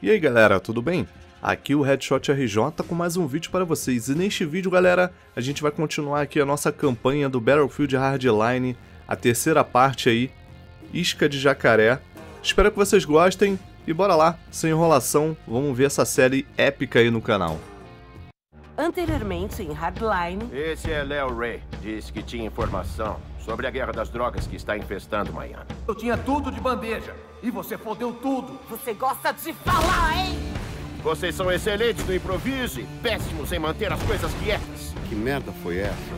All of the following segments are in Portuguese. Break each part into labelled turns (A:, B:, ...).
A: E aí galera, tudo bem? Aqui o Headshot RJ com mais um vídeo para vocês, e neste vídeo galera, a gente vai continuar aqui a nossa campanha do Battlefield Hardline, a terceira parte aí, Isca de Jacaré. Espero que vocês gostem e bora lá, sem enrolação, vamos ver essa série épica aí no canal.
B: Anteriormente em Hardline...
C: Esse é Leo Ray. Disse que tinha informação sobre a guerra das drogas que está infestando Miami.
D: Eu tinha tudo de bandeja e você fodeu tudo.
B: Você gosta de falar, hein?
C: Vocês são excelentes no improviso e péssimos em manter as coisas quietas.
E: Que merda foi essa?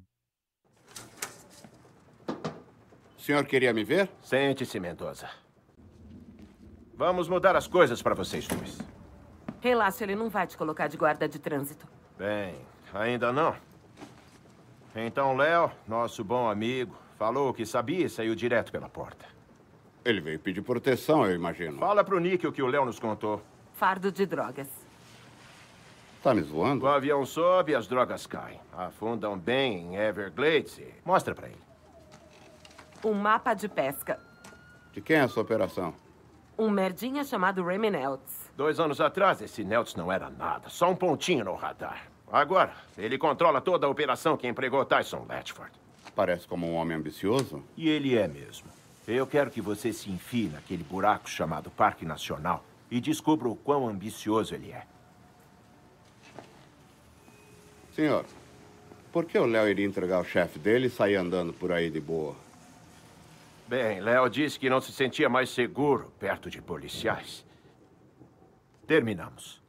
E: O senhor queria me ver?
C: Sente-se, Mendoza. Vamos mudar as coisas para vocês dois.
B: Relaxa, ele não vai te colocar de guarda de trânsito.
C: Bem, ainda não. Então, Léo, nosso bom amigo, falou o que sabia e saiu direto pela porta.
E: Ele veio pedir proteção, eu imagino.
C: Fala pro Nick o que o Léo nos contou.
B: Fardo de drogas.
E: Tá me zoando?
C: O avião sobe e as drogas caem. Afundam bem em Everglades e... Mostra pra ele.
B: Um mapa de pesca.
E: De quem é essa operação?
B: Um merdinha chamado Remy Neltz.
C: 2 anos atrás, esse Neltz não era nada. Só um pontinho no radar. Agora, ele controla toda a operação que empregou Tyson Latchford.
E: Parece como um homem ambicioso.
C: E ele é mesmo. Eu quero que você se enfie naquele buraco chamado Parque Nacional e descubra o quão ambicioso ele é.
E: Senhor, por que o Léo iria entregar o chefe dele e sair andando por aí de boa?
C: Bem, Léo disse que não se sentia mais seguro perto de policiais. Terminamos.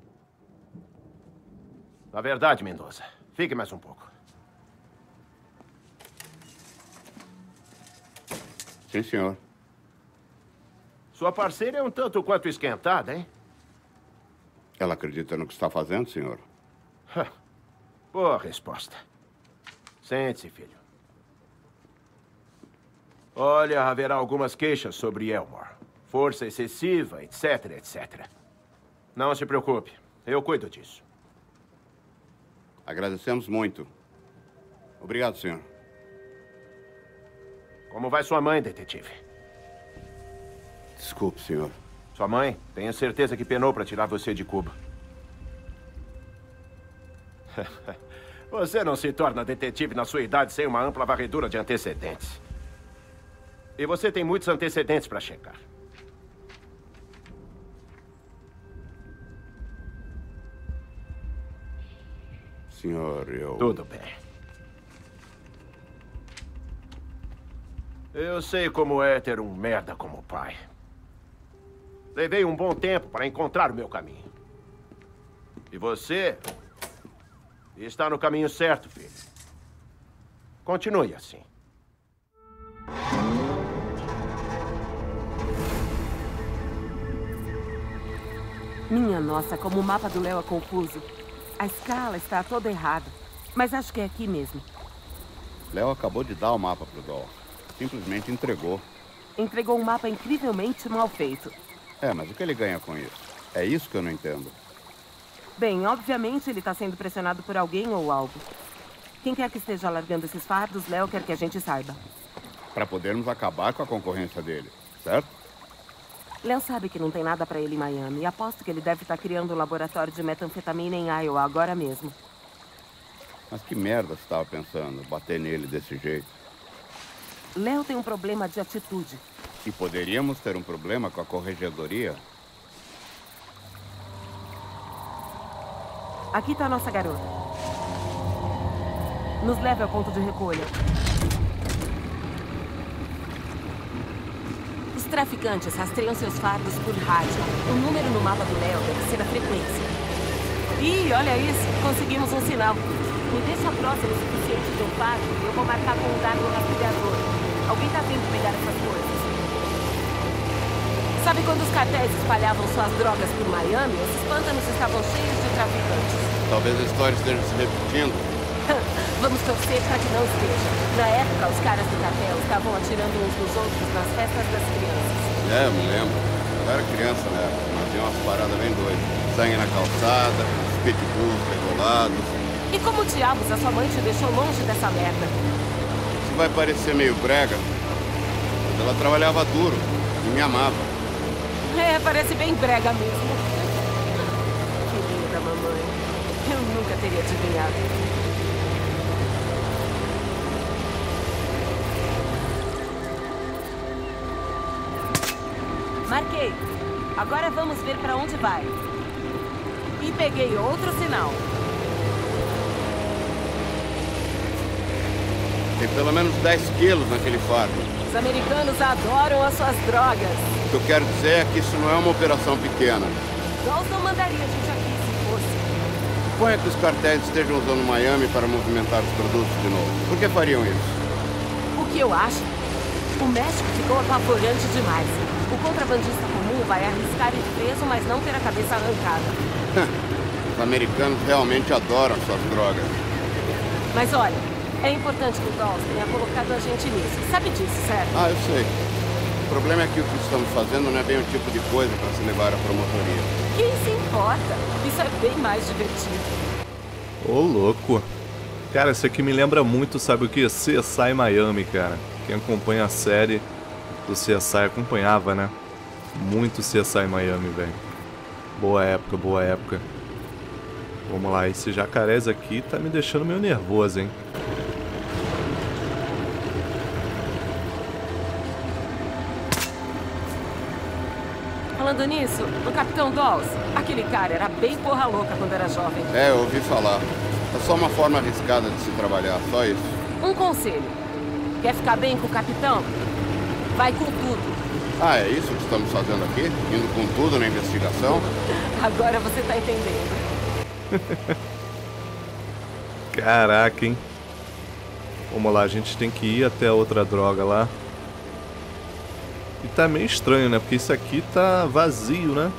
C: Na verdade, Mendoza, fique mais um pouco.
E: Sim, senhor.
C: Sua parceira é um tanto quanto esquentada, hein?
E: Ela acredita no que está fazendo, senhor?
C: Boa resposta. Sente-se, filho. Olha, haverá algumas queixas sobre Elmore. Força excessiva, etc, etc. Não se preocupe, eu cuido disso.
E: Agradecemos muito. Obrigado, senhor.
C: Como vai sua mãe, detetive?
E: Desculpe, senhor.
C: Sua mãe, tenho certeza que penou para tirar você de Cuba. Você não se torna detetive na sua idade sem uma ampla varredura de antecedentes. E você tem muitos antecedentes para checar.
E: Senhor, eu...
C: Tudo bem. Eu sei como é ter um merda como pai. Levei um bom tempo para encontrar o meu caminho. E você está no caminho certo, filho. Continue assim.
B: Minha nossa, como o mapa do Léo é confuso. A escala está toda errada. Mas acho que é aqui mesmo.
E: Léo acabou de dar o mapa pro Doll. Simplesmente entregou.
B: Entregou um mapa incrivelmente mal feito.
E: É, mas o que ele ganha com isso? É isso que eu não entendo.
B: Bem, obviamente ele está sendo pressionado por alguém ou algo. Quem quer que esteja largando esses fardos, Léo quer que a gente saiba.
E: Para podermos acabar com a concorrência dele, certo?
B: Léo sabe que não tem nada pra ele em Miami e aposto que ele deve estar criando um laboratório de metanfetamina em Iowa agora mesmo.
E: Mas que merda você estava pensando, bater nele desse jeito?
B: Léo tem um problema de atitude.
E: E poderíamos ter um problema com a corregedoria?
B: Aqui tá a nossa garota. Nos leve ao ponto de recolha. Os traficantes rastreiam seus fardos por rádio. O número no mapa do Léo deve ser a frequência. Ih, olha isso. Conseguimos um sinal. Me deixa próximo o suficiente de um fardo e eu vou marcar com um dado rastreador. Alguém tá vindo pegar essas coisas. Sabe quando os cartéis espalhavam suas drogas por Miami? Esses pântanos estavam cheios de traficantes.
E: Talvez a história esteja se repetindo.
B: Vamos torcer para que não esteja. Na época, os caras do cartel estavam atirando uns nos outros nas festas das crianças.
E: É, eu me lembro. Eu era criança, né? Mas tinha umas paradas bem doidas. Sangue na calçada, os pitbulls regulados.
B: E como diabos a sua mãe te deixou longe dessa merda?
E: Isso vai parecer meio brega, mas ela trabalhava duro e me amava.
B: É, parece bem brega mesmo. Querida mamãe, eu nunca teria adivinhado. Marquei. Agora vamos ver pra onde vai. E peguei outro sinal.
E: Tem pelo menos 10 quilos naquele fardo.
B: Os americanos adoram as suas drogas.
E: O que eu quero dizer é que isso não é uma operação pequena.
B: Dawes não mandaria a gente aqui se fosse.
E: Suponha que os cartéis estejam usando Miami para movimentar os produtos de novo. Por que fariam isso?
B: O que eu acho? O México ficou apavorante demais. O contrabandista comum vai arriscar ir preso, mas não ter a cabeça arrancada.
E: Os americanos realmente adoram suas drogas.
B: Mas olha, é importante que o Dawes tenha colocado a gente nisso. Sabe disso, certo?
E: Ah, eu sei. O problema é que o que estamos fazendo não é bem o tipo de coisa para se levar à promotoria.
B: Quem se importa? Isso é bem mais divertido.
A: Ô, louco. Cara, isso aqui me lembra muito, sabe o que? CSI Miami, cara. Quem acompanha a série do CSI acompanhava, né? Muito CSI Miami, velho. Boa época, boa época. Vamos lá, esse jacarés aqui tá me deixando meio nervoso, hein?
B: Falando nisso, o Capitão Dawes, aquele cara era bem porra louca quando era jovem.
E: É, eu ouvi falar. É só uma forma arriscada de se trabalhar, só isso.
B: Um conselho. Quer ficar bem com o capitão? Vai com tudo.
E: Ah, é isso que estamos fazendo aqui? Indo com tudo na investigação?
B: Agora você tá entendendo.
A: Caraca, hein? Vamos lá, a gente tem que ir até a outra droga lá. E tá meio estranho, né? Porque isso aqui tá vazio, né?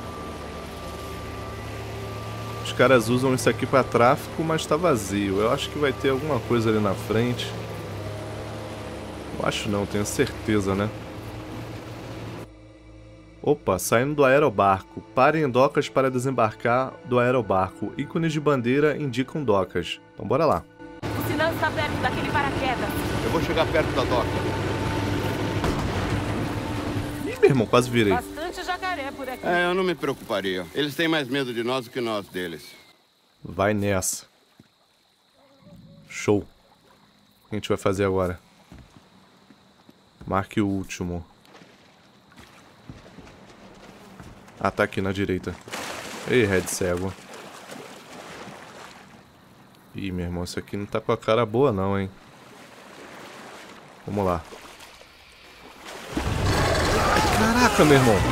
A: Os caras usam isso aqui pra tráfico, mas tá vazio. Eu acho que vai ter alguma coisa ali na frente. Eu acho não, tenho certeza, né? Opa, saindo do aerobarco. Parem em docas para desembarcar do aerobarco. Ícones de bandeira indicam docas. Então bora lá.
B: O sinal está perto daquele paraquedas.
E: Eu vou chegar perto da doca.
A: Ih, meu irmão, quase virei.
B: Bastante jacaré por aqui.
E: É, eu não me preocuparia. Eles têm mais medo de nós do que nós deles.
A: Vai nessa. Show. O que a gente vai fazer agora? Marque o último. Ah, tá aqui na direita. Ei, Red cego. Ih, meu irmão, isso aqui não tá com a cara boa não, hein. Vamos lá. Caraca, meu irmão.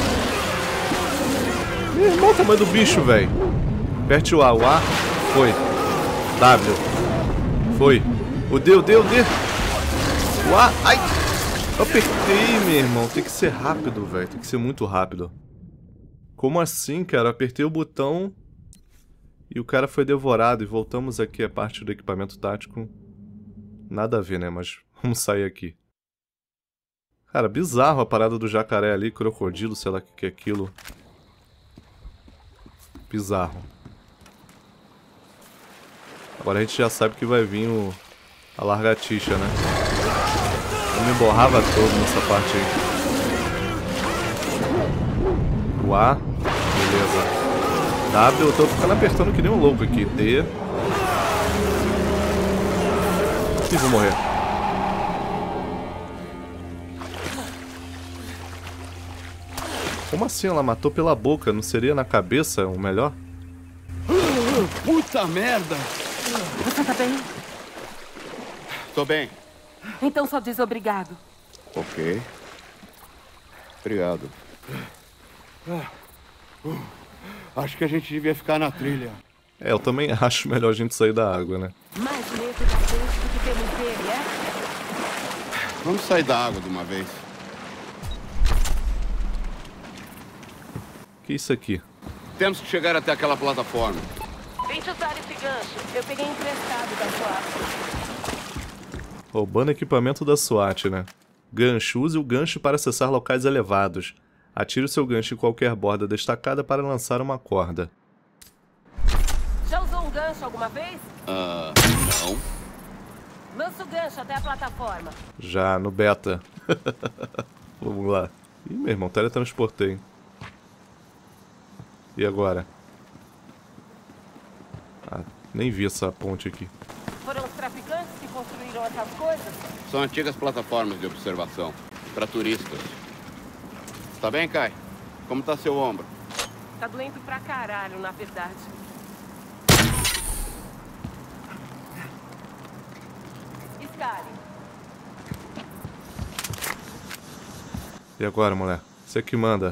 A: Meu irmão, o tamanho do bicho, velho. Aperte o A. O A foi. W. Foi. O D, o D, o D. O A. Ai. Eu apertei, meu irmão. Tem que ser rápido, velho. Tem que ser muito rápido. Como assim, cara? Eu apertei o botão e o cara foi devorado. E voltamos aqui à parte do equipamento tático. Nada a ver, né? Mas vamos sair aqui. Cara, bizarro a parada do jacaré ali. Crocodilo, sei lá o que é aquilo. Bizarro. Agora a gente já sabe que vai vir a largatixa, né? Eu me borrava todo nessa parte aí. O A. Beleza. W, eu tô ficando apertando que nem um louco aqui. D. E vou morrer. Como assim ela matou pela boca? Não seria na cabeça o melhor?
E: Puta merda!
B: Você tá bem?
E: Tô bem.
B: Então só diz obrigado.
E: Ok. Obrigado. Acho que a gente devia ficar na trilha.
A: É, eu também acho melhor a gente sair da água, né?
B: Mais medo da gente do que temos dele, é?
E: Vamos sair da água de uma vez.
A: Que isso aqui?
E: Temos que chegar até aquela plataforma.
B: Tente usar esse gancho. Eu peguei emprestado da SWAT.
A: Roubando equipamento da SWAT, né? Gancho. Use o gancho para acessar locais elevados. Atire o seu gancho em qualquer borda destacada para lançar uma corda.
B: Já usou um gancho alguma vez?
E: Não.
B: Lança o gancho até a plataforma.
A: Já, no beta. Vamos lá. Ih, meu irmão, teletransportei. E agora? Ah, nem vi essa ponte aqui.
B: Foram os traficantes que construíram essas coisas?
E: São antigas plataformas de observação para turistas. Está bem, Kai? Como tá seu ombro?
B: Tá doendo pra caralho, na verdade. Sky.
A: E agora, mulher? Você que manda.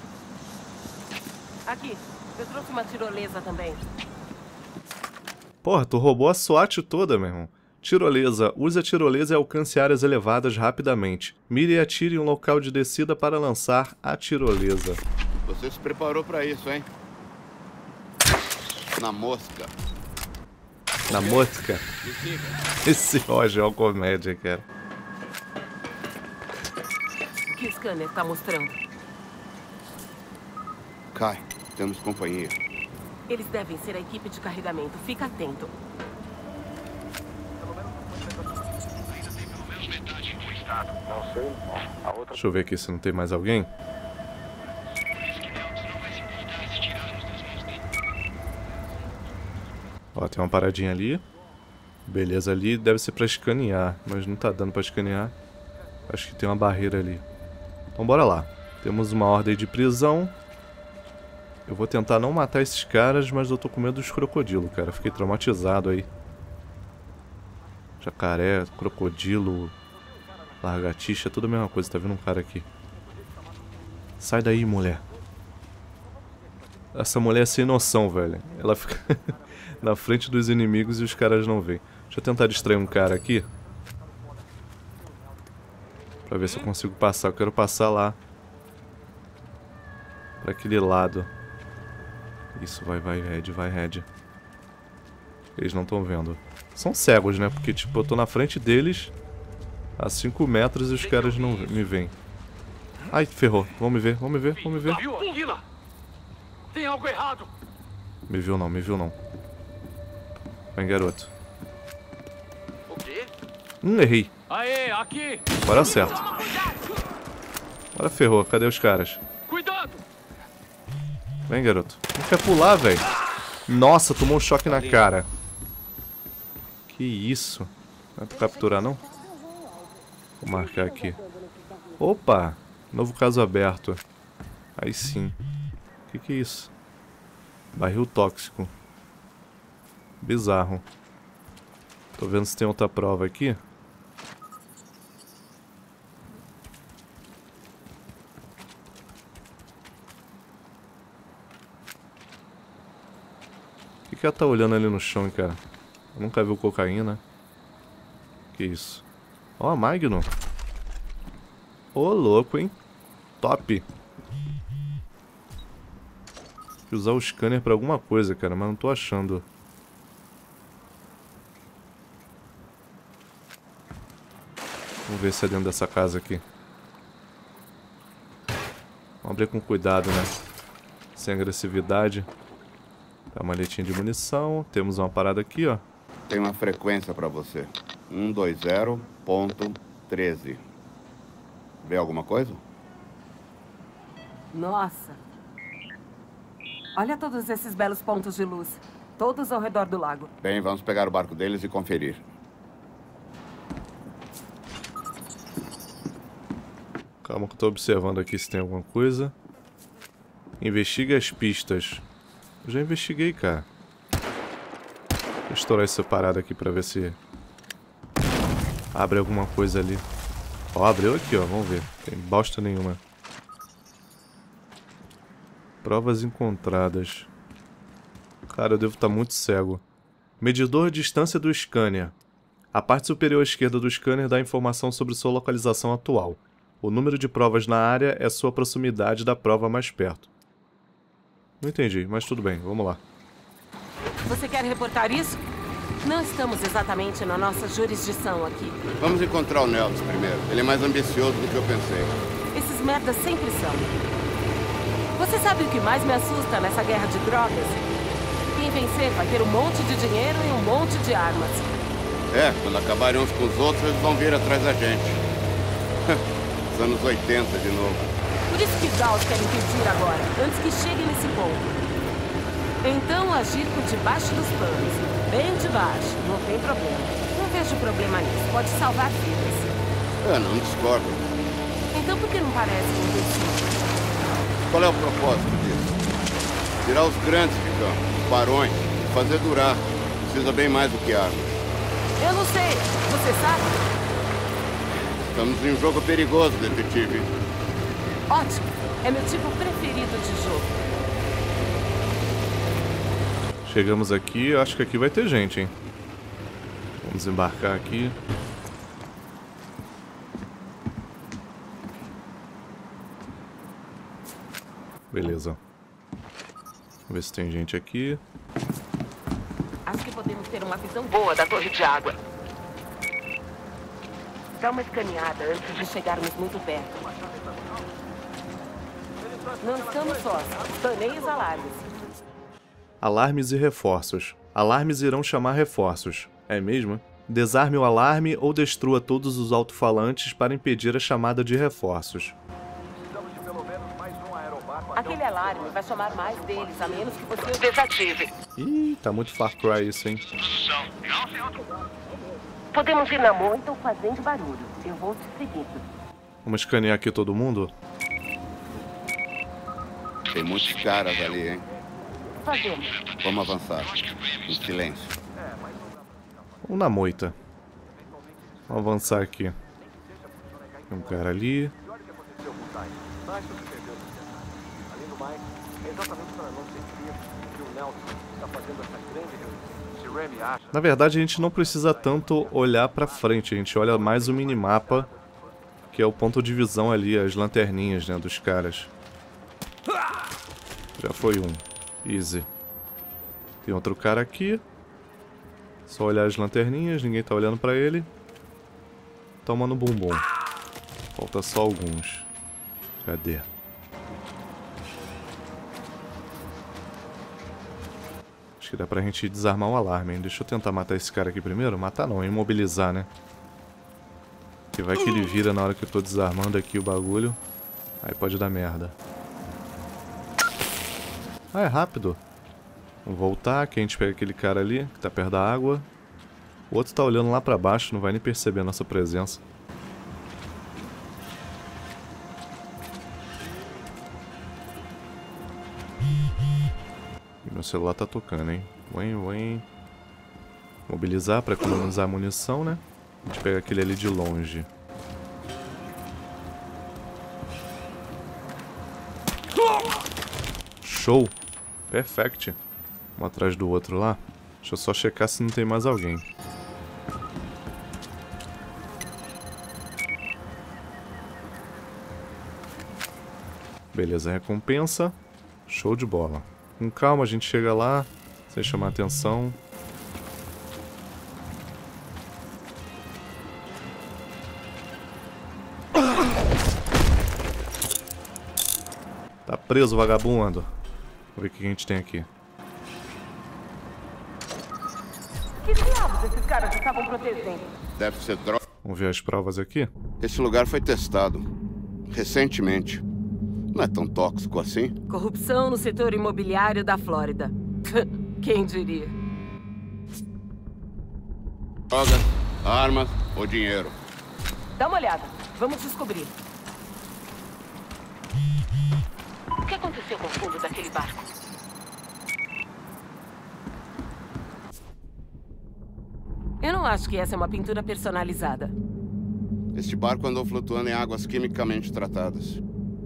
B: Aqui, eu trouxe uma tirolesa também.
A: Porra, tu roubou a SWAT toda, meu irmão. Tirolesa. Use a tirolesa e alcance áreas elevadas rapidamente. Mire e atire em um local de descida para lançar a tirolesa.
E: Você se preparou para isso, hein? Na mosca.
A: Na mosca? Esse Roger é uma comédia, cara.
B: O que o scanner tá mostrando?
E: Kai, temos companhia.
B: Eles devem ser a equipe de carregamento. Fica atento.
A: Deixa eu ver aqui se não tem mais alguém. Ó, tem uma paradinha ali. Beleza, ali deve ser pra escanear, mas não tá dando pra escanear. Acho que tem uma barreira ali. Então bora lá. Temos uma ordem de prisão. Eu vou tentar não matar esses caras, mas eu tô com medo dos crocodilos, cara. Fiquei traumatizado aí. Jacaré, crocodilo, lagartixa, tudo a mesma coisa. Tá vendo um cara aqui? Sai daí, mulher. Essa mulher é sem noção, velho. Ela fica na frente dos inimigos e os caras não veem. Deixa eu tentar distrair um cara aqui. Pra ver se eu consigo passar. Eu quero passar lá. Pra aquele lado. Isso, vai, Red, vai, Red. Eles não estão vendo. São cegos, né? Porque, tipo, eu tô na frente deles a 5 metros e os caras não me veem. Ai, ferrou. Vão me ver, vão me ver, vão me ver.
D: Tem algo errado.
A: Me viu não, me viu não. Vem, garoto.
D: O quê?
A: Errei.
D: Aê, aqui.
A: Agora acerto. Agora ferrou. Cadê os caras?
D: Cuidado.
A: Vem, garoto. Não quer pular, velho. Nossa, tomou um choque na cara. Que isso? Não é pra capturar, não? Vou marcar aqui. Opa! Novo caso aberto. Aí sim. O que é isso? Barril tóxico. Bizarro. Tô vendo se tem outra prova aqui. O que ela tá olhando ali no chão, cara? Eu nunca vi cocaína. Que isso? Ó, Magnum. Ô, louco, hein? Top. Tem que usar o scanner pra alguma coisa, cara, mas não tô achando. Vamos ver se é dentro dessa casa aqui. Vamos abrir com cuidado, né? Sem agressividade. Tá, maletinha de munição. Temos uma parada aqui, ó.
E: Tem uma frequência pra você. 120.13. Vê alguma coisa?
B: Nossa. Olha todos esses belos pontos de luz. Todos ao redor do lago.
E: Bem, vamos pegar o barco deles e conferir.
A: Calma que eu tô observando aqui se tem alguma coisa. Investigue as pistas. Eu já investiguei, cara. Vou estourar essa parada aqui pra ver se abre alguma coisa ali. Ó, abriu aqui, ó. Vamos ver. Tem bosta nenhuma. Provas encontradas. Cara, eu devo estar muito cego. Medidor de distância do scanner. A parte superior esquerda do scanner dá informação sobre sua localização atual. O número de provas na área é sua proximidade da prova mais perto. Não entendi, mas tudo bem, vamos lá.
B: Você quer reportar isso? Não estamos exatamente na nossa jurisdição aqui.
E: Vamos encontrar o Nelson primeiro. Ele é mais ambicioso do que eu pensei.
B: Esses merdas sempre são. Você sabe o que mais me assusta nessa guerra de drogas? Quem vencer vai ter um monte de dinheiro e um monte de armas.
E: É, quando acabarem uns com os outros, eles vão vir atrás da gente. Os anos 80 de novo.
B: Por isso que Gauss quer impedir agora, antes que chegue nesse ponto. Então agir por debaixo dos panos. Bem debaixo, não tem problema. Não vejo problema nisso, pode salvar vidas.
E: Não discordo.
B: Então por que não parece um vencido?
E: Qual é o propósito disso? Tirar os grandes de campo, os barões, fazer durar. Precisa bem mais do que armas.
B: Eu não sei, você sabe?
E: Estamos em um jogo perigoso, detetive.
B: Ótimo, é meu tipo preferido de jogo.
A: Chegamos aqui, acho que aqui vai ter gente, hein? Vamos embarcar aqui. Beleza. Vamos ver se tem gente aqui.
B: Acho que podemos ter uma visão boa da torre de água. Dá uma escaneada antes de chegarmos muito perto. Não estamos sós. Escaneie os alarmes.
A: Alarmes e reforços. Alarmes irão chamar reforços. É mesmo? Desarme o alarme ou destrua todos os alto-falantes para impedir a chamada de reforços.
B: Aquele alarme vai chamar mais deles, a menos que você o desative.
A: Ih, tá muito Far Cry isso, hein?
B: Podemos ir na moita ou fazendo barulho. Eu vou te seguir.
A: Vamos escanear aqui todo mundo?
E: Tem muitos caras ali, hein?
B: Fazemos.
E: Vamos avançar. Em silêncio.
A: Vamos na moita. Vamos avançar aqui. Tem um cara ali. Na verdade, a gente não precisa tanto olhar pra frente. A gente olha mais o minimapa, que é o ponto de visão ali, as lanterninhas, né, dos caras. Já foi um. Easy. Tem outro cara aqui. Só olhar as lanterninhas, ninguém tá olhando pra ele. Toma no bumbum. Falta só alguns. Cadê? Acho que dá pra gente desarmar o alarme, hein? Deixa eu tentar matar esse cara aqui primeiro. Matar não, imobilizar, né? Que vai que ele vira na hora que eu tô desarmando aqui o bagulho. Aí pode dar merda. Ah, é rápido. Vamos voltar, que a gente pega aquele cara ali, que tá perto da água. O outro tá olhando lá pra baixo, não vai nem perceber a nossa presença. E meu celular tá tocando, hein? Uém. Mobilizar pra economizar a munição, né? A gente pega aquele ali de longe. Show! Perfect. Um atrás do outro lá. Deixa eu só checar se não tem mais alguém. Beleza, recompensa. Show de bola. Com calma a gente chega lá, sem chamar atenção. Tá preso, vagabundo. Vamos ver o que a gente tem aqui.
B: Que diabos esses caras estavam protegendo?
E: Deve ser droga.
A: Vamos ver as provas aqui.
E: Esse lugar foi testado. Recentemente. Não é tão tóxico assim?
B: Corrupção no setor imobiliário da Flórida. Quem diria?
E: Drogas, armas ou dinheiro?
B: Dá uma olhada. Vamos descobrir. O que aconteceu com o fundo daquele barco? Eu não acho que essa é uma pintura personalizada.
E: Este barco andou flutuando em águas quimicamente tratadas.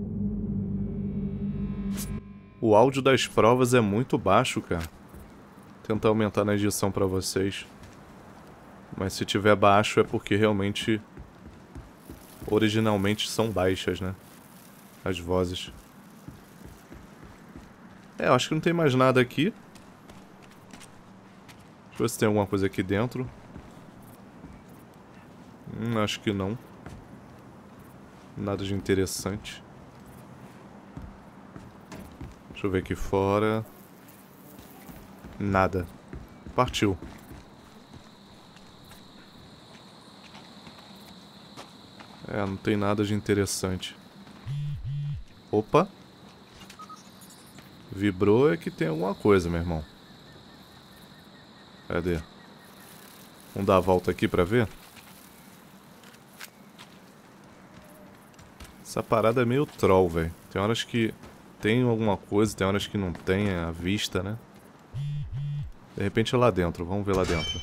A: O áudio das provas é muito baixo, cara. Vou tentar aumentar na edição pra vocês. Mas se tiver baixo é porque realmente... originalmente são baixas, né? As vozes. Eu acho que não tem mais nada aqui. Deixa eu ver se tem alguma coisa aqui dentro. Acho que não. Nada de interessante. Deixa eu ver aqui fora. Nada. Partiu. Não tem nada de interessante. Opa. Vibrou é que tem alguma coisa, meu irmão. Cadê? Vamos dar a volta aqui pra ver? Essa parada é meio troll, velho. Tem horas que tem alguma coisa, tem horas que não tem a vista, né? De repente é lá dentro. Vamos ver lá dentro.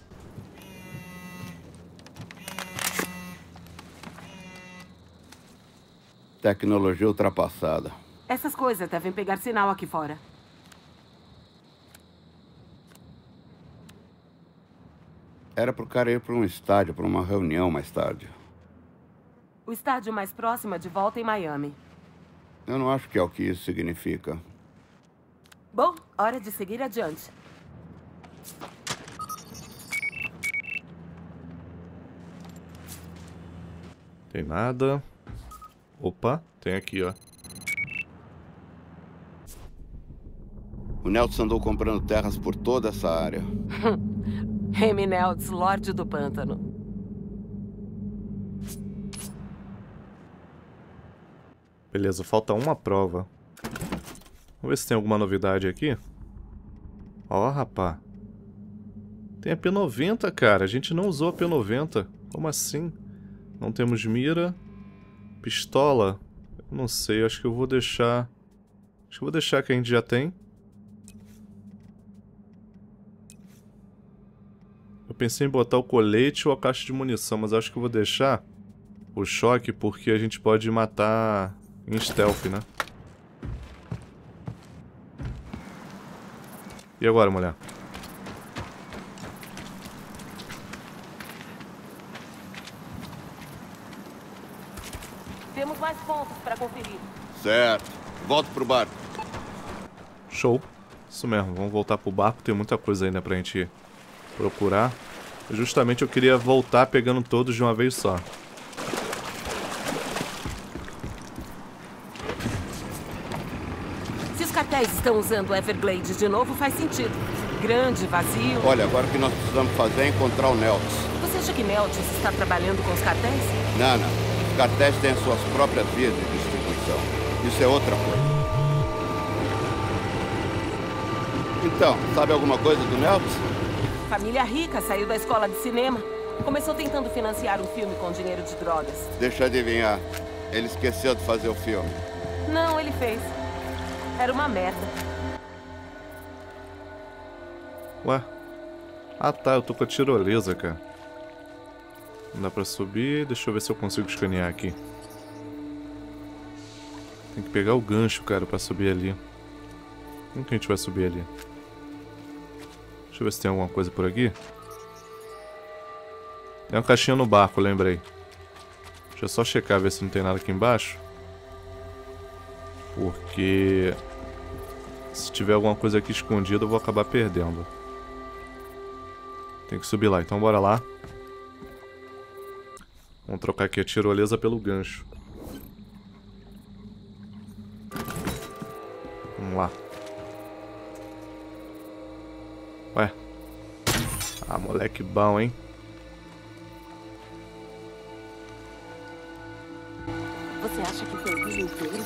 E: Tecnologia ultrapassada.
B: Essas coisas devem pegar sinal aqui fora.
E: Era pro cara ir pra um estádio, pra uma reunião mais tarde.
B: O estádio mais próximo é de volta em Miami.
E: Eu não acho que é o que isso significa.
B: Bom, hora de seguir adiante.
A: Tem nada. Opa, tem aqui, ó.
E: O Nelson andou comprando terras por toda essa área.
B: Remy Neltz, Lorde do Pântano.
A: Beleza, falta uma prova. Vamos ver se tem alguma novidade aqui. Ó, rapá. Tem a P90, cara. A gente não usou a P90. Como assim? Não temos mira. Pistola. Eu não sei, acho que eu vou deixar... Acho que eu vou deixar que a gente já tem. Eu pensei em botar o colete ou a caixa de munição, mas acho que eu vou deixar o choque porque a gente pode matar em stealth, né? E agora, mulher?
B: Temos mais pontos para conferir.
E: Certo. Volto pro barco.
A: Show. Isso mesmo, vamos voltar pro barco. Tem muita coisa ainda pra gente procurar. Justamente eu queria voltar pegando todos de uma vez só.
B: Se os cartéis estão usando Everglades de novo, faz sentido. Grande, vazio.
E: Olha, agora o que nós precisamos fazer é encontrar o Nelson.
B: Você acha que Neltz está trabalhando com os cartéis?
E: Não. Os cartéis têm suas próprias vias de distribuição. Isso é outra coisa. Então, sabe alguma coisa do Nelson?
B: Família rica, saiu da escola de cinema. Começou tentando financiar um filme com dinheiro de drogas.
E: Deixa eu adivinhar. Ele esqueceu de fazer o filme.
B: Não, ele fez. Era uma merda.
A: Ué? Ah tá, eu tô com a tirolesa, cara. Não dá pra subir. Deixa eu ver se eu consigo escanear aqui. Tem que pegar o gancho, cara, pra subir ali. Como que a gente vai subir ali? Deixa eu ver se tem alguma coisa por aqui. Tem uma caixinha no barco, lembrei. Deixa eu só checar, ver se não tem nada aqui embaixo. Porque... se tiver alguma coisa aqui escondida, eu vou acabar perdendo. Tem que subir lá, então bora lá. Vamos trocar aqui a tirolesa pelo gancho. Vamos lá. Ué. Ah, moleque bom, hein?
B: Você acha que foi o dia inteiro?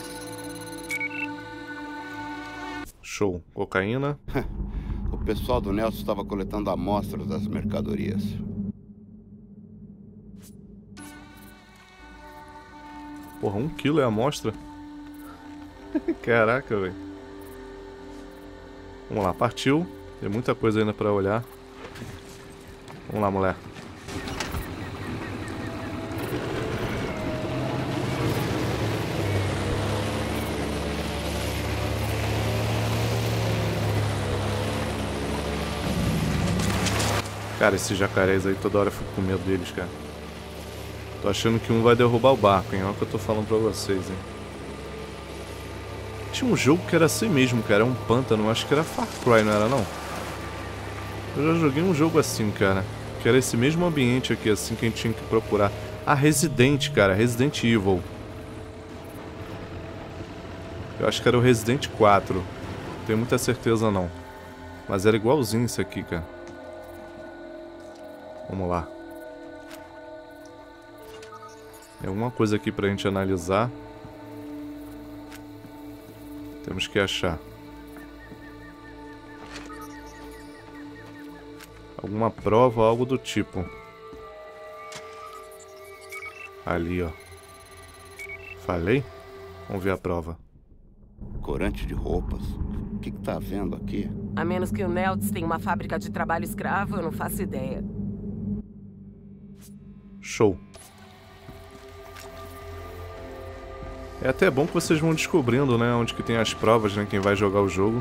A: Show. Cocaína.
E: O pessoal do Nelson estava coletando amostras das mercadorias.
A: Porra, 1 quilo é a amostra? Caraca, velho. Vamos lá, partiu. Tem muita coisa ainda pra olhar. Vamos lá, mulher. Cara, esses jacarés aí toda hora eu fico com medo deles, cara. Tô achando que um vai derrubar o barco, hein? Olha o que eu tô falando pra vocês, hein? Tinha um jogo que era assim mesmo, cara. Era um pântano. Acho que era Far Cry, não era, não? Eu já joguei um jogo assim, cara. Que era esse mesmo ambiente aqui, assim, que a gente tinha que procurar. Ah, Resident, cara. Resident Evil. Eu acho que era o Resident 4. Não tenho muita certeza, não. Mas era igualzinho isso aqui, cara. Vamos lá. Tem alguma coisa aqui pra gente analisar. Temos que achar. Alguma prova ou algo do tipo. Ali, ó. Falei? Vamos ver a prova.
E: Corante de roupas. O que tá havendo aqui?
B: A menos que o Neltz tenha uma fábrica de trabalho escravo, eu não faço ideia.
A: Show. É até bom que vocês vão descobrindo, né, onde que tem as provas, né, quem vai jogar o jogo.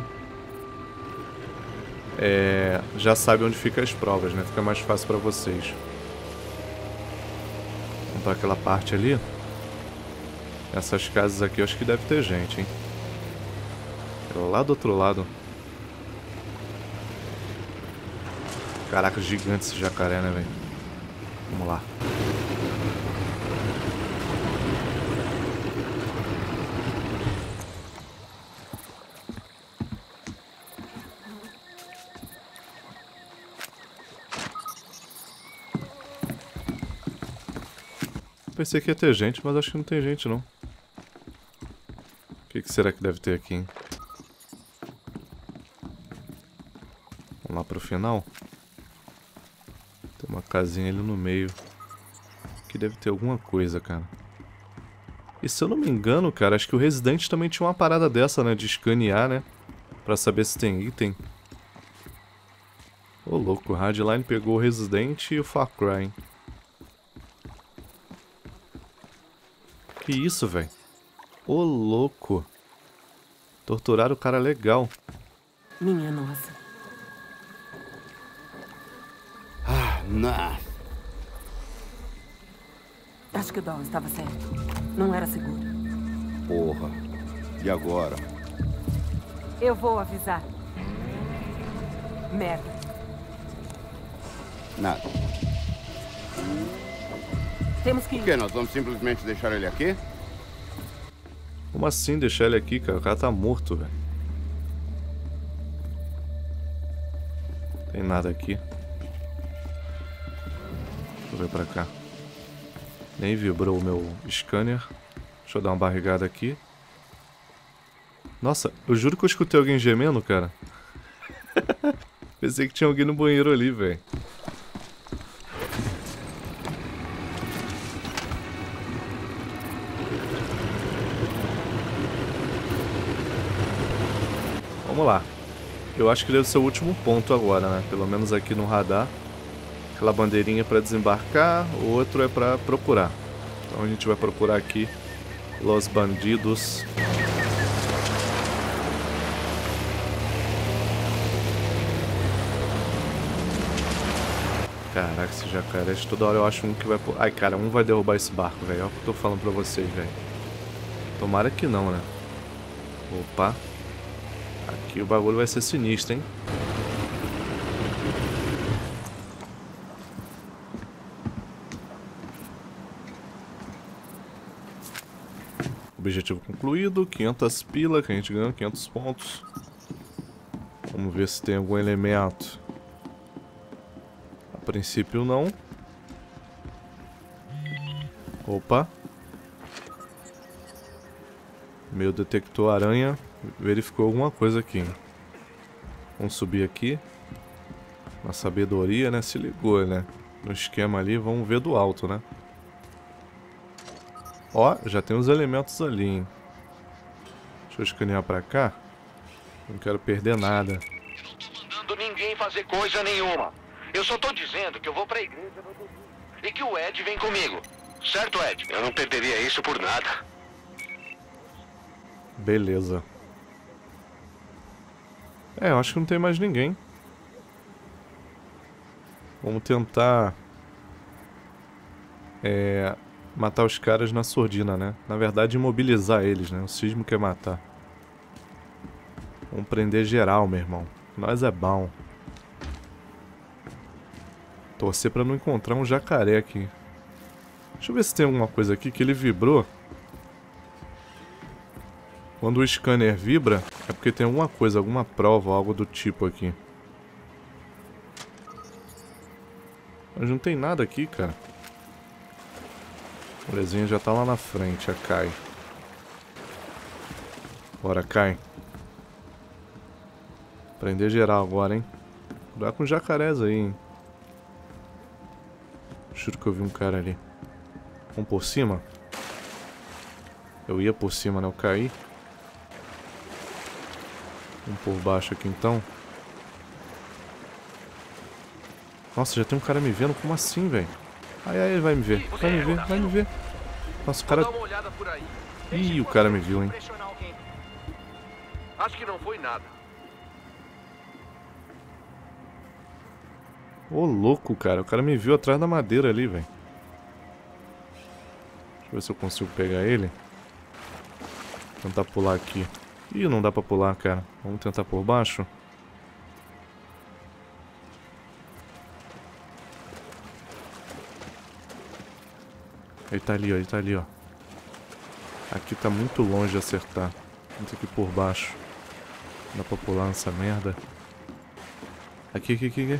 A: Já sabe onde ficam as provas, né, fica mais fácil pra vocês. Vamos pra aquela parte ali. Essas casas aqui eu acho que deve ter gente, hein. É lá do outro lado. Caraca, gigante esse jacaré, né, velho. Vamos lá. Pensei que ia ter gente, mas acho que não tem gente, não. O que será que deve ter aqui, hein? Vamos lá pro final. Tem uma casinha ali no meio. Aqui deve ter alguma coisa, cara. E se eu não me engano, cara, acho que o Resident também tinha uma parada dessa, né? De escanear, né? Pra saber se tem item. Ô, louco, o Hardline pegou o Resident e o Far Cry, hein? Que isso, velho? Ô, louco. Torturaram o cara legal.
B: Minha nossa.
E: Ah, não.
B: Acho que o Dawn estava certo. Não era seguro.
E: Porra. E agora?
B: Eu vou avisar. Merda.
E: Nada.
B: Temos que
E: O quê? Nós vamos simplesmente deixar ele aqui?
A: Como assim deixar ele aqui, cara? O cara tá morto, velho. Tem nada aqui. Deixa eu ver pra cá. Nem vibrou o meu scanner. Deixa eu dar uma barrigada aqui. Nossa, eu juro que eu escutei alguém gemendo, cara. Pensei que tinha alguém no banheiro ali, velho. Vamos lá. Eu acho que deve ser o último ponto agora, né? Pelo menos aqui no radar. Aquela bandeirinha para desembarcar, o outro é para procurar. Então a gente vai procurar aqui Los Bandidos. Caraca, esse jacaré, toda hora eu acho um que vai... Ai, cara, um vai derrubar esse barco, velho. Olha o que eu tô falando pra vocês, velho. Tomara que não, né? Opa. Aqui o bagulho vai ser sinistro, hein? Objetivo concluído, 500 pila, que a gente ganhou 500 pontos. Vamos ver se tem algum elemento. A princípio não. Opa. Meu detector aranha verificou alguma coisa aqui. Vamos subir aqui. Na sabedoria, né? Se ligou, né? No esquema ali, vamos ver do alto, né? Ó, já tem os elementos ali, hein? Deixa eu escanear pra cá. Não quero perder nada.
F: Eu não tô mandando ninguém fazer coisa nenhuma. Eu só tô dizendo que eu vou pra igreja no domingo. E que o Ed vem comigo. Certo, Ed? Eu não perderia isso por nada.
A: Beleza. Eu acho que não tem mais ninguém. Vamos tentar... matar os caras na surdina, né? Na verdade, imobilizar eles, né? O Sismo quer matar. Vamos prender geral, meu irmão. Nós é bom. Torcer pra não encontrar um jacaré aqui. Deixa eu ver se tem alguma coisa aqui que ele vibrou. Quando o scanner vibra, é porque tem alguma coisa, alguma prova, algo do tipo aqui. Mas não tem nada aqui, cara. O molezinho já tá lá na frente, a Kai. Bora, Kai. Prender geral agora, hein? Cuidado com jacarés aí, hein? Juro que eu vi um cara ali. Vamos por cima? Eu ia por cima, né? Eu caí. Vamos por baixo aqui então. Nossa, já tem um cara me vendo? Como assim, velho? Ai, ai, ele vai me ver. Vai me ver, vai me ver. Nossa, o cara... Ih, o cara me viu, hein?
C: Acho que não foi nada.
A: Ô, louco, cara. O cara me viu atrás da madeira ali, velho. Deixa eu ver se eu consigo pegar ele. Tentar pular aqui. Ih, não dá pra pular, cara. Vamos tentar por baixo. Ele tá ali, ó. Ele tá ali, ó. Aqui tá muito longe de acertar. Vamos ter que ir por baixo. Não dá pra pular nessa merda. Aqui, aqui, aqui, aqui.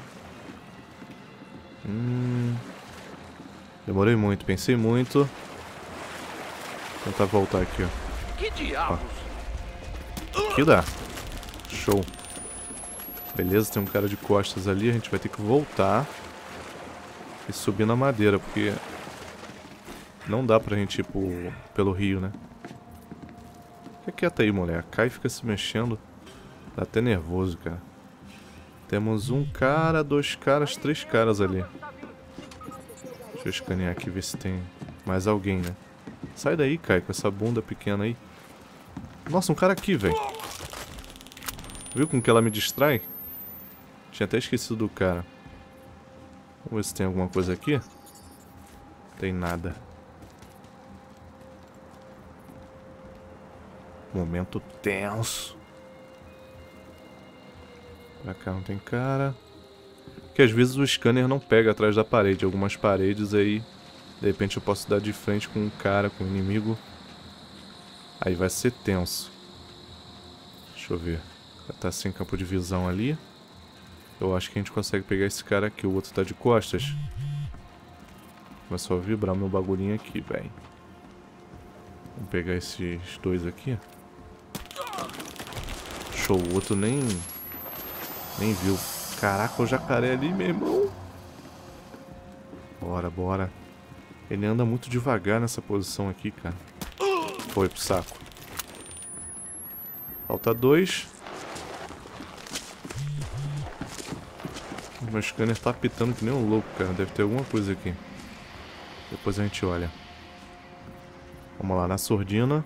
A: Demorei muito, pensei muito. Vou tentar voltar aqui, ó.
C: Que diabos?
A: Aqui dá. Show. Beleza, tem um cara de costas ali. A gente vai ter que voltar e subir na madeira, porque não dá pra gente ir pelo rio, né? Fica quieto aí, mulher. Cai e fica se mexendo. Dá até nervoso, cara. Temos um cara, dois caras, três caras ali. Deixa eu escanear aqui e ver se tem mais alguém, né? Sai daí, Kai, com essa bunda pequena aí. Nossa, um cara aqui, velho. Viu como que ela me distrai? Tinha até esquecido do cara. Vamos ver se tem alguma coisa aqui. Tem nada. Momento tenso. Pra cá não tem cara. Porque às vezes o scanner não pega atrás da parede. Algumas paredes aí, de repente eu posso dar de frente com um cara, com um inimigo. Aí vai ser tenso. Deixa eu ver. Já tá sem campo de visão ali. Eu acho que a gente consegue pegar esse cara aqui. O outro tá de costas. Começou a vibrar meu bagulhinho aqui, velho. Vamos pegar esses dois aqui. Show, o outro nem viu. Caraca, o jacaré ali, meu irmão. Bora, bora. Ele anda muito devagar nessa posição aqui, cara. Foi pro saco. Falta dois. O meu scanner tá apitando que nem um louco, cara. Deve ter alguma coisa aqui. Depois a gente olha. Vamos lá, na sordina.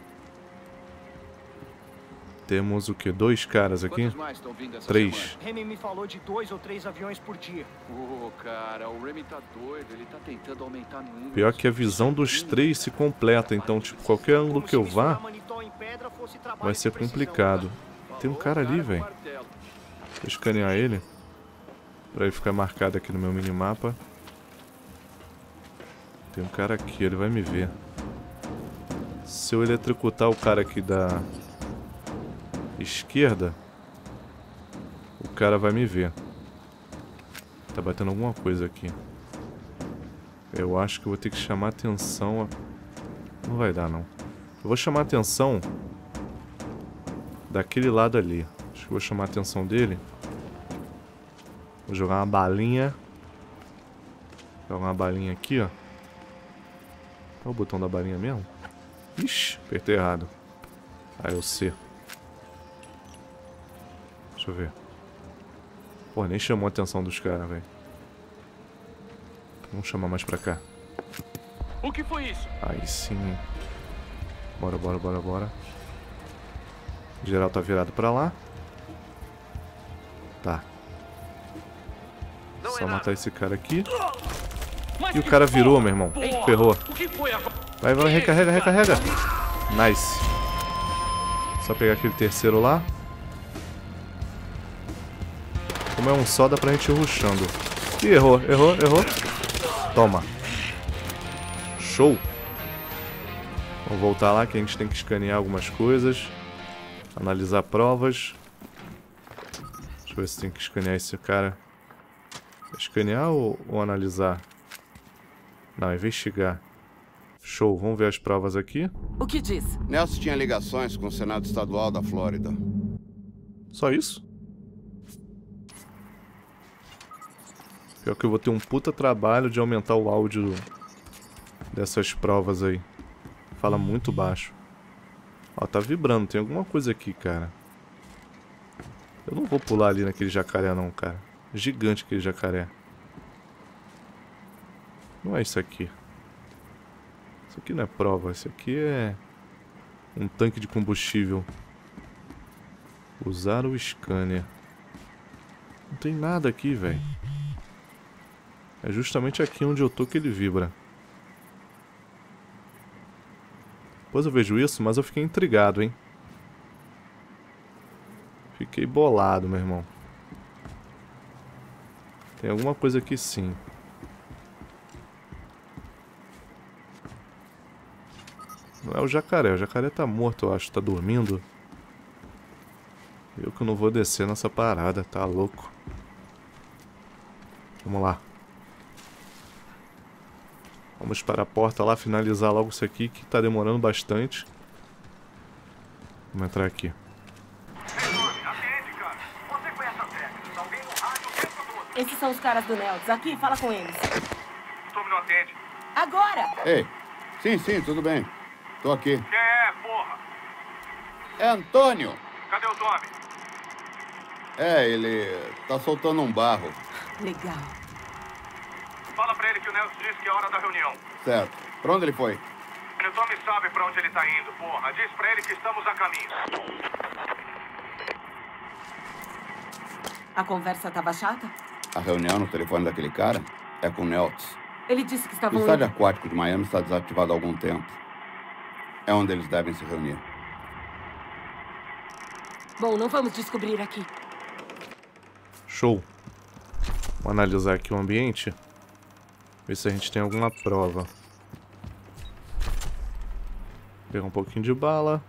A: Temos o que? Dois caras aqui? Três.
G: Remy me falou de 2 ou 3 aviões por dia.
D: Cara, o Remy tá doido. Ele tá tentando aumentar no número.
A: Pior que a visão dos três se completa. Então, tipo, qualquer ângulo que eu vá vai ser complicado. Tem um cara ali, velho. Deixa eu escanear ele. Pra ele ficar marcado aqui no meu minimapa. Tem um cara aqui, ele vai me ver. Se eu eletrocutar o cara aqui da esquerda, o cara vai me ver. Tá batendo alguma coisa aqui. Eu acho que eu vou ter que chamar atenção. Não vai dar, não. Eu vou chamar a atenção daquele lado ali. Acho que eu vou chamar a atenção dele. Vou jogar uma balinha. Jogar uma balinha aqui, ó. Qual é o botão da balinha mesmo? Ixi, apertei errado. Aí o C. Deixa eu ver. Pô, nem chamou a atenção dos caras, velho. Vamos chamar mais pra cá.
D: O que foi isso?
A: Aí sim. Bora, bora, bora, bora. O geral tá virado pra lá. Tá. Só matar esse cara aqui. E o cara virou, meu irmão. Ferrou. Vai, vai, recarrega, recarrega. Nice. Só pegar aquele terceiro lá. Como é um só, dá pra gente ir rushando. Ih, errou, errou, errou. Toma. Show. Vamos voltar lá que a gente tem que escanear algumas coisas. Analisar provas. Deixa eu ver se tem que escanear esse cara. Escanear ou analisar? Não, investigar. Show, vamos ver as provas aqui.
B: O que diz?
E: Nelson tinha ligações com o Senado Estadual da Flórida.
A: Só isso? Pior que eu vou ter um puta trabalho de aumentar o áudio dessas provas aí. Fala muito baixo. Ó, tá vibrando. Tem alguma coisa aqui, cara. Eu não vou pular ali naquele jacaré não, cara. Gigante aquele jacaré. Não é isso aqui. Isso aqui não é prova. Isso aqui é um tanque de combustível. Usar o scanner. Não tem nada aqui, velho. É justamente aqui onde eu tô que ele vibra. Depois eu vejo isso, mas eu fiquei intrigado, hein. Fiquei bolado, meu irmão. Tem alguma coisa aqui sim. Não é o jacaré tá morto, eu acho, tá dormindo. Eu que não vou descer nessa parada, tá louco. Vamos lá. Vamos para a porta lá, finalizar logo isso aqui, que tá demorando bastante. Vamos entrar aqui.
B: Esses são os caras do Nelds. Aqui, fala com eles.
G: Tommy não atende.
B: Agora!
E: Ei, sim, tudo bem. Tô aqui.
G: Quem é, porra?
E: É Antônio.
G: Cadê o Tommy?
E: É, ele tá soltando um barro.
B: Legal.
G: Fala pra ele que o Nelson disse que é hora da reunião.
E: Certo. Pra onde ele foi?
G: O Tommy sabe pra onde ele tá indo, porra. Diz pra ele que estamos a caminho.
B: A conversa tava chata?
E: A reunião no telefone daquele cara é com o Neltz.
B: Ele disse que
E: O
B: estavam
E: estádio aquático de Miami está desativado há algum tempo. É onde eles devem se reunir.
B: Bom, não vamos descobrir aqui.
A: Show. Vou analisar aqui o ambiente. Ver se a gente tem alguma prova. Pegar um pouquinho de bala.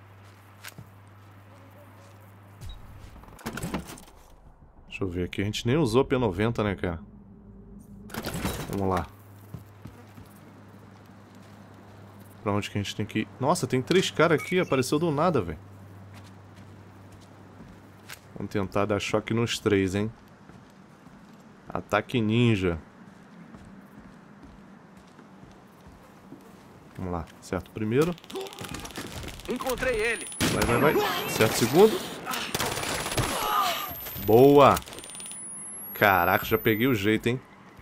A: Deixa eu ver aqui. A gente nem usou P90, né, cara? Vamos lá. Pra onde que a gente tem que ir? Nossa, tem 3 caras aqui. Apareceu do nada, velho. Vamos tentar dar choque nos 3, hein? Ataque ninja. Vamos lá. Certo o primeiro.
D: Encontrei ele.
A: Vai. Certo o segundo. Boa. Caraca, já peguei o jeito, hein?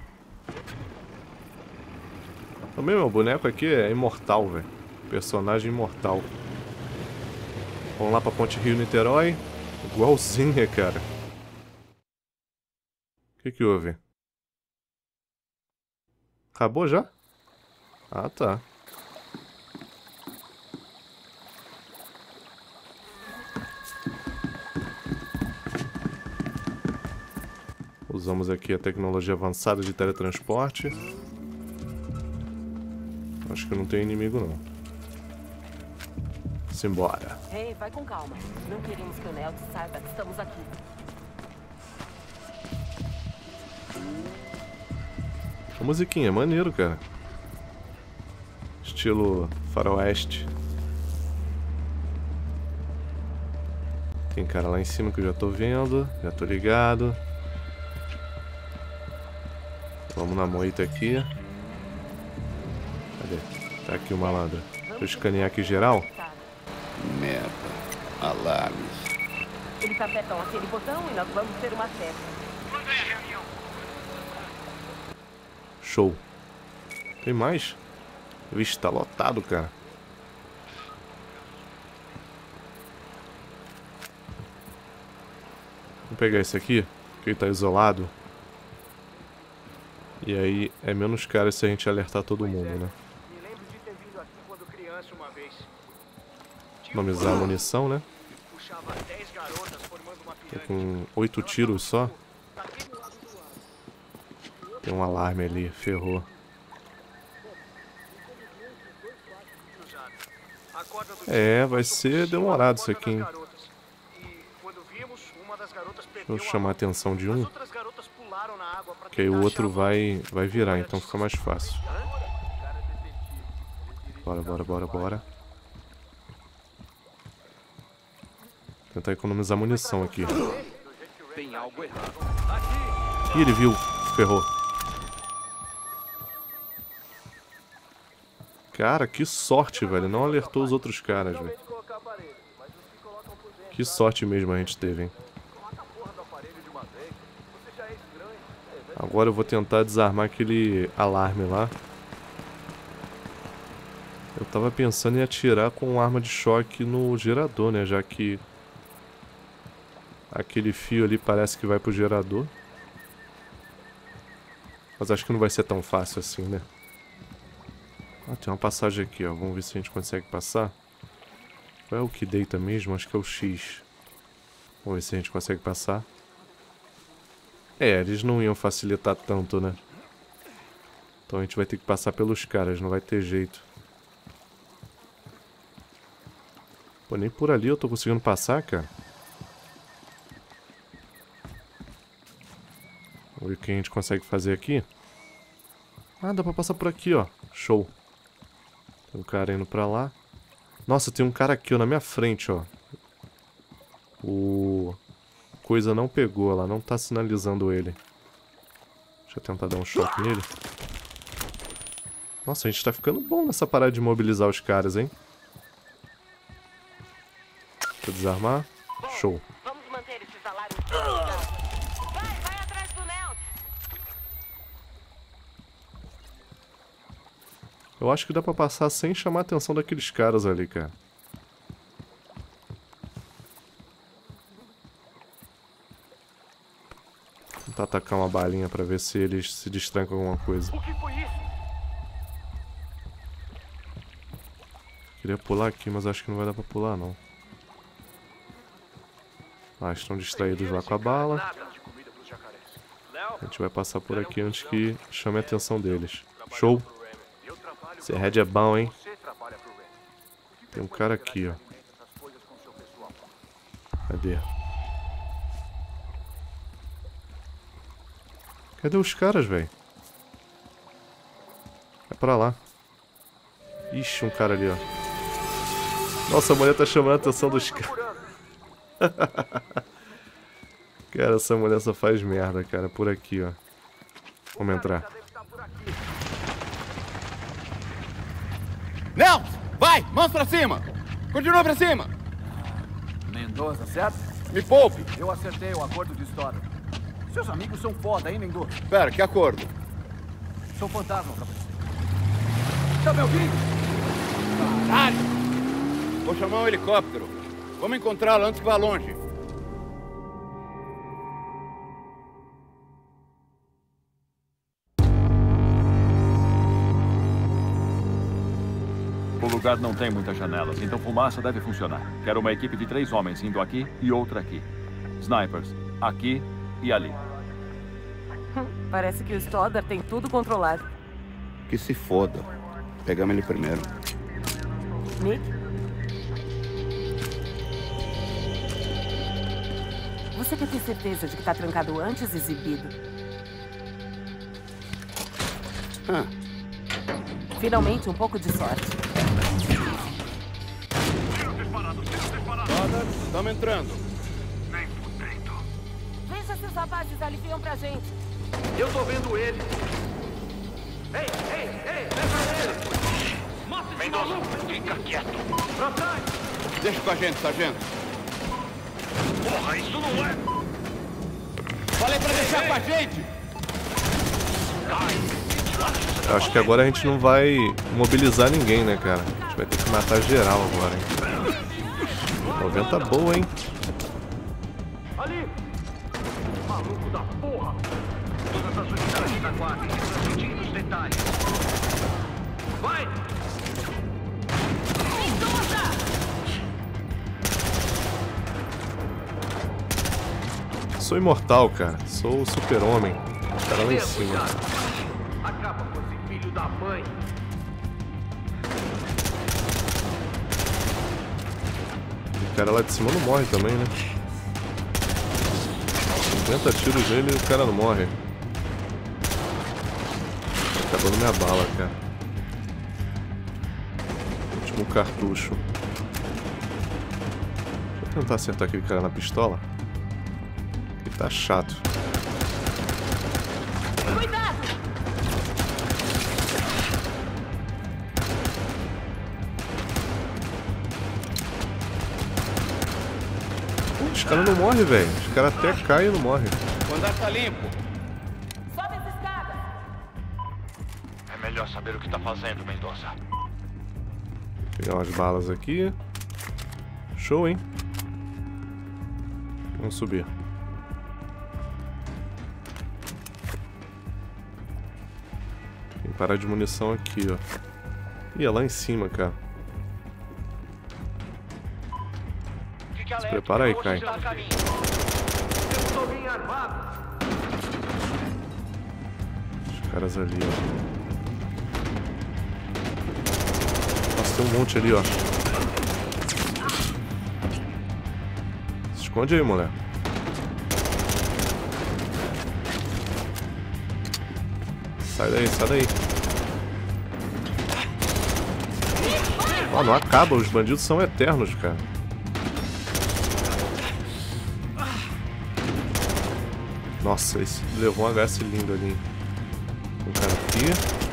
A: Também meu boneco aqui é imortal, velho. Personagem imortal. Vamos lá pra Ponte Rio-Niterói. Igualzinha, cara. O que houve? Acabou já? Ah, tá. Usamos aqui a tecnologia avançada de teletransporte. Acho que não tem inimigo, não. Simbora.
B: Ei, vai com calma. Não queremos que o Nelds saiba que estamos aqui.
A: A musiquinha é maneiro, cara. Estilo faroeste. Tem cara lá em cima que eu já tô vendo. Já tô ligado. Vamos na moita aqui. Cadê? Tá aqui o malandro. Deixa eu escanear aqui geral.
E: Merda. Alarmes.
B: Eles apertam aquele botão e nós vamos ter uma festa.
G: Quando é a reunião?
A: Show. Tem mais? Vixe, tá lotado, cara. Vou pegar esse aqui, que ele tá isolado. E aí é menos caro se a gente alertar todo mundo, né?
G: Me lembro de ter vindo aqui quando criança uma vez.
A: Economizar a munição, né?
G: Puxava 10 garotas formando uma
A: Tô
G: pirâmide.
A: com 8 tiros só.
G: Daquele lado do ar.
A: Tem um alarme ali, ferrou.
G: A corda do
A: É, vai ser demorado isso aqui, hein?
G: garotas. E quando vimos, uma das garotas
A: Deixa eu
G: perdeu
A: chamar a atenção de
G: As
A: um,
G: outras garotas pularam na água pra
A: que aí o
G: tentar
A: outro
G: achar
A: vai virar, então fica mais fácil. Bora. Tentar economizar munição aqui.
D: Tem algo errado.
A: Ih, ele viu. Ferrou. Cara, que sorte, velho. Não alertou os outros caras, velho. Que sorte mesmo a gente teve, hein. Agora eu vou tentar desarmar aquele alarme lá. Eu tava pensando em atirar com arma de choque no gerador, né? Já que aquele fio ali parece que vai pro gerador. Mas acho que não vai ser tão fácil assim, né? Ah, tem uma passagem aqui, ó. Vamos ver se a gente consegue passar. Qual é o que deita mesmo? Acho que é o X. Vamos ver se a gente consegue passar. É, eles não iam facilitar tanto, né? Então a gente vai ter que passar pelos caras, não vai ter jeito. Pô, nem por ali eu tô conseguindo passar, cara. Vamos ver o que a gente consegue fazer aqui. Ah, dá pra passar por aqui, ó. Show. Tem um cara indo pra lá. Nossa, tem um cara aqui, ó, na minha frente, ó. O coisa não pegou, ela não tá sinalizando ele. Deixa eu tentar dar um choque nele. Nossa, a gente tá ficando bom nessa parada de mobilizar os caras, hein? Deixa eu desarmar. Show.
B: Vamos manter esses alarmes. Vai atrás do Nelt.
A: Eu acho que dá pra passar sem chamar a atenção daqueles caras ali, cara. Tentar atacar uma balinha pra ver se eles se distraem com alguma coisa.
G: O que foi isso?
A: Queria pular aqui, mas acho que não vai dar pra pular, não. Ah, estão distraídos lá com a bala. A gente vai passar por aqui antes que chame a atenção deles. Show! Esse head é bom, hein? Tem um cara aqui, ó. Cadê? Cadê os caras, velho? É pra lá. Ixi, um cara ali, ó. Nossa, a mulher tá chamando a atenção dos caras. Cara, essa mulher só faz merda, cara. Por aqui, ó. Vamos entrar.
E: Não! Vai! Mãos pra cima! Continua pra cima!
H: Mendoza, certo?
E: Me poupe!
H: Eu acertei o acordo de história. Seus amigos são foda, hein, Mendoza?
E: Pera, que acordo?
H: Sou fantasma pra você. Tá me ouvindo?
E: Caralho! Vou chamar um helicóptero. Vamos encontrá-lo antes que vá longe.
I: O lugar não tem muitas janelas, então fumaça deve funcionar. Quero uma equipe de 3 homens indo aqui e outra aqui. Snipers, aqui e ali.
B: Parece que o Stoddard tem tudo controlado.
E: Que se foda. Pegamos ele primeiro.
B: Nick? Você quer ter certeza de que tá trancado antes exibido? Finalmente, um pouco de sorte.
E: Estamos entrando.
G: Nem fudendo.
B: Veja se os rapazes aliviam pra gente.
G: Eu tô vendo ele. Ei, pega ele. Mata esse
F: Mendoza,
G: maluco.
F: fica quieto.
G: Pra trás.
E: Deixa com a gente, sargento.
F: Porra, isso não é...
E: Falei pra deixar com a gente!
A: Eu acho que agora a gente não vai mobilizar ninguém, né, cara? A gente vai ter que matar geral agora, hein? 90 boa, hein?
G: Ali. Maluco da porra. Todas as unidades da guarda transmitindo os detalhes. Vai.
A: Sou imortal, cara. Sou o super-homem. O cara lá em cima.
G: Acaba com esse filho da mãe.
A: O cara lá de cima não morre também, né? 50 tiros nele e o cara não morre. Tá acabando minha bala, cara. Último cartucho. Deixa eu tentar acertar aquele cara na pistola. Ele tá chato.
B: Cuidado!
A: Os caras não morrem, velho. Os caras até caem e não morrem.
E: O andar tá limpo.
B: Sobe as escadas.
F: É melhor saber o que tá fazendo, Mendoza.
A: Pegar umas balas aqui. Show, hein? Vamos subir. Tem que parar de munição aqui, ó. Ih, é lá em cima, cara. Se prepara aí, Kai. Os caras ali, ó. Nossa, tem um monte ali, ó. Se esconde aí, moleque. Sai daí, sai daí. Ó, não acaba, os bandidos são eternos, cara. Nossa, esse levou um HS lindo ali. Um cara aqui.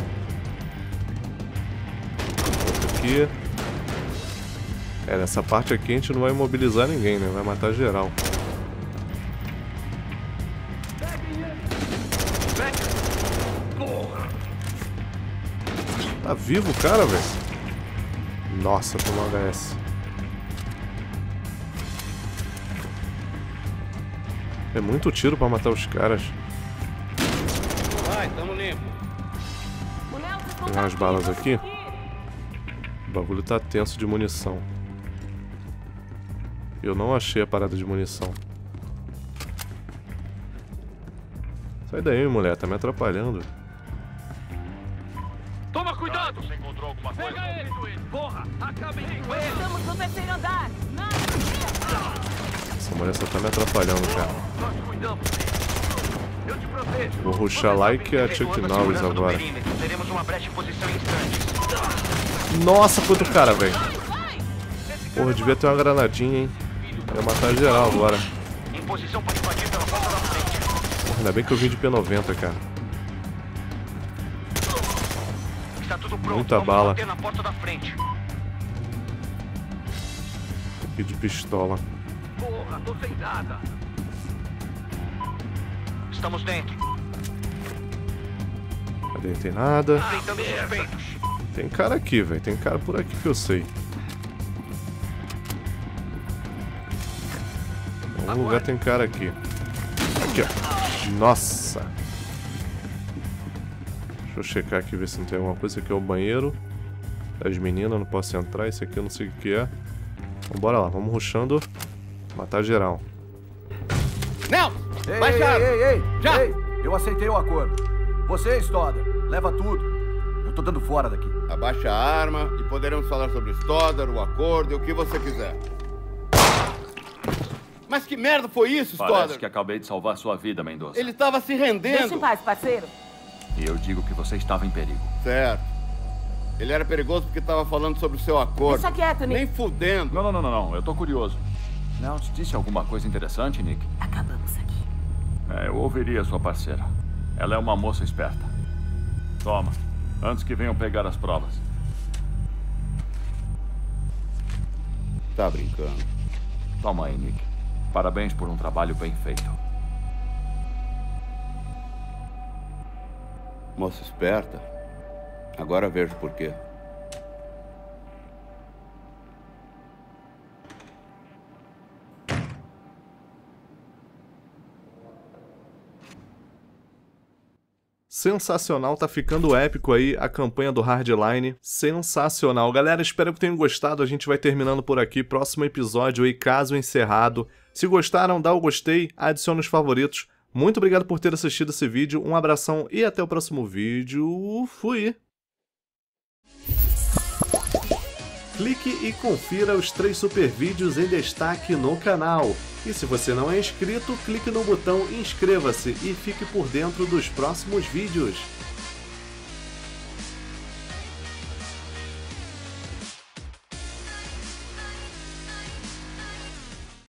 A: Outro aqui. É, nessa parte aqui a gente não vai imobilizar ninguém, né? Vai matar geral. Tá vivo o cara, velho? Nossa, tomou HS. É muito tiro pra matar os caras.
E: Vai, tamo limpo.
A: Vou pegar umas balas aqui. O bagulho tá tenso de munição. Eu não achei a parada de munição. Sai daí, mulher, tá me atrapalhando.
G: Toma cuidado!
F: Você encontrou alguma coisa?
G: Pega ele! Porra! Acabem com ele!
B: Estamos no terceiro andar.
A: Essa mulher só tá me atrapalhando, cara.
G: Nós cuidamos dele! Eu te protejo!
A: Vou rushar like a Chuck Norris agora.
F: Teremos uma brecha em posição em instantes.
A: Nossa, quanto cara, velho. Porra, devia ter uma granadinha, hein. Ia matar geral agora.
F: Em posição para invadir pela porta da frente.
A: Porra, ainda bem que eu vim de P90, cara.
F: Está tudo pronto.
A: Muita
F: Vamos
A: bala.
F: bater na porta da frente.
A: Aqui de pistola.
G: Porra, tô sem nada!
F: Estamos dentro.
A: Cadê? Tem nada.
F: Enfrentando suspeitos.
A: Tem cara aqui, velho. Tem cara por aqui que eu sei. Em algum lugar tem cara aqui. Aqui, ó. Nossa. Deixa eu checar aqui, ver se não tem alguma coisa. Esse aqui é o banheiro das meninas, não posso entrar. Esse aqui eu não sei o que é. Então bora lá, vamos rushando. Matar geral.
E: Nelson!
H: Ei,
E: Baixa!
H: ei!
E: Já!
H: Ei, eu aceitei o acordo. Você, Stoddard, leva tudo. Eu tô dando fora daqui.
E: Abaixa a arma e poderemos falar sobre Stoddard, o acordo e o que você quiser. Mas que merda foi isso,
I: Parece
E: Stoddard?
I: que acabei de salvar sua vida, Mendoza.
E: Ele estava se rendendo.
B: Deixa em paz, parceiro.
I: E eu digo que você estava em perigo.
E: Certo. Ele era perigoso porque estava falando sobre o seu acordo.
B: Deixa quieto, Nick.
E: Nem fudendo.
I: Não. Eu tô curioso. Não te disse alguma coisa interessante, Nick?
B: Acabamos aqui.
I: Eu ouviria sua parceira. Ela é uma moça esperta. Toma, antes que venham pegar as provas.
E: Tá brincando.
I: Toma aí, Nick. Parabéns por um trabalho bem feito.
E: Moça esperta. Agora vejo por quê.
A: Sensacional, tá ficando épico aí a campanha do Hardline. Sensacional. Galera, espero que tenham gostado. A gente vai terminando por aqui. Próximo episódio aí, caso encerrado. Se gostaram, dá o gostei, adicione os favoritos. Muito obrigado por ter assistido esse vídeo. Um abração e até o próximo vídeo. Fui! Clique e confira os 3 super vídeos em destaque no canal. E se você não é inscrito, clique no botão inscreva-se e fique por dentro dos próximos vídeos.